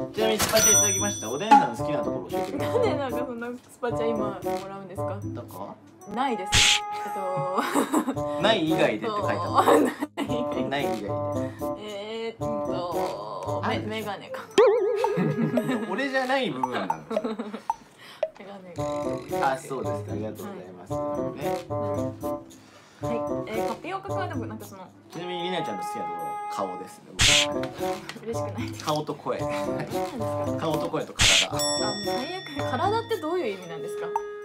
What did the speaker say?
ちなみにスパチャいただきました。おでんさんの好きなところ教えてください。 なんでなんかそんなスパチャ今もらうんですか？ どこ？ ないです。 ない以外でって書いてある。ない以外で。 メガネか。 俺じゃない部分なの。 メガネ。 あ、そうですか。ありがとうございます。 はい、タピオカかでもなんかその。 ちなみにりなちゃんの好きなところ顔ですね。 嬉しくない。 顔と声。 何なんですか？ 顔と声と体。 あ、もう最悪。体ってどういう意味なんですか？